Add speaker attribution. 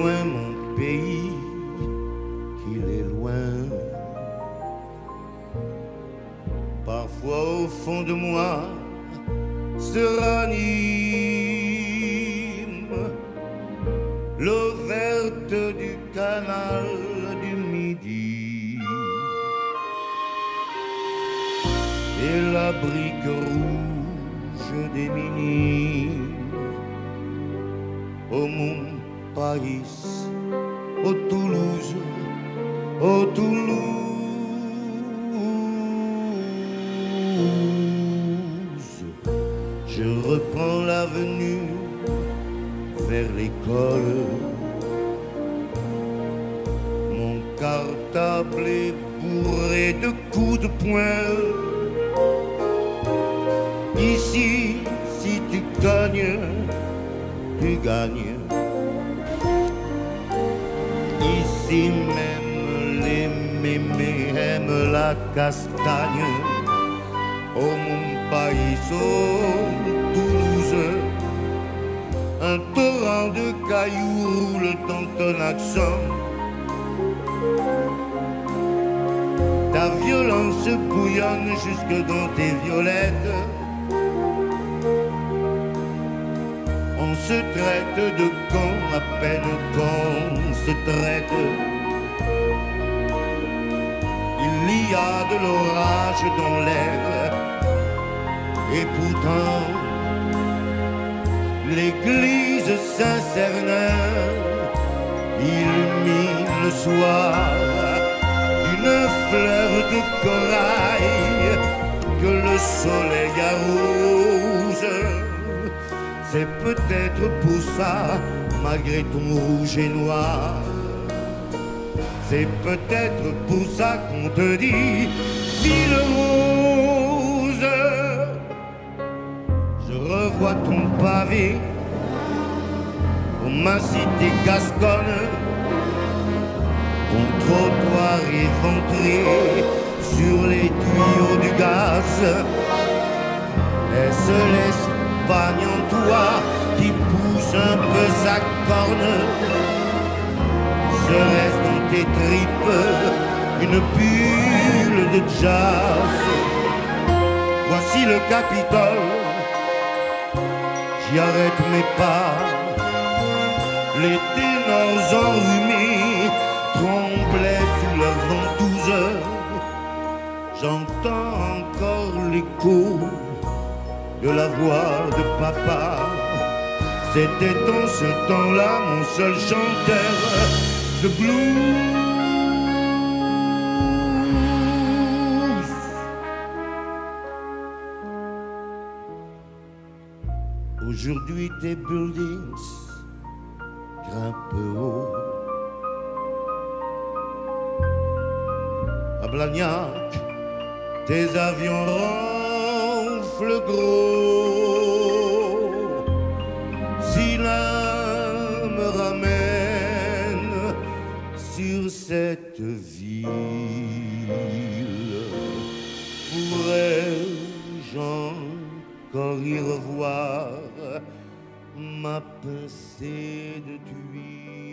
Speaker 1: loin mon pays, qu'il est loin. Parfois au fond de moi se ranime l'eau verte du canal du Midi et la brique rouge des minimes au Montpaïs, au Toulouse, au Toulouse. Je reprends l'avenue vers l'école. Mon cartable est bourré de coups de poing. Ici, si tu gagnes, tu gagnes. Ici même, les mémés aiment la castagne. Au Montpaïs, au Toulouse, un torrent de cailloux roule dans ton accent. Ta violence bouillonne jusque dans tes violettes. On se traite de con à peine qu'on se traite. Il y a de l'orage dans l'air. Et pourtant, l'église Saint-Cernin illumine le soir une fleur de corail que le soleil arrose. C'est peut-être pour ça, malgré ton rouge et noir, c'est peut-être pour ça qu'on te dit ville rose. Je revois ton pavé pour ma cité gasconne, ton trottoir éventré sur les tuyaux du gaz. Est-ce l'Espagne en toi qui pousse un peu sa corne? Serait-ce dans tes tripes une bulle de jazz? Voici le Capitole, j'y arrête mes pas. Les ténors enrhumés tremblaient sous leur ventouse. J'entends encore l'écho de la voix de papa. C'était en ce temps-là mon seul chanteur de blues. Aujourd'hui tes buildings grimpent haut. À Blagnac, tes avions ronflent gros. Si l'un me ramène sur cette ville, pourrais-je encore y revoir ma pincée de tuile?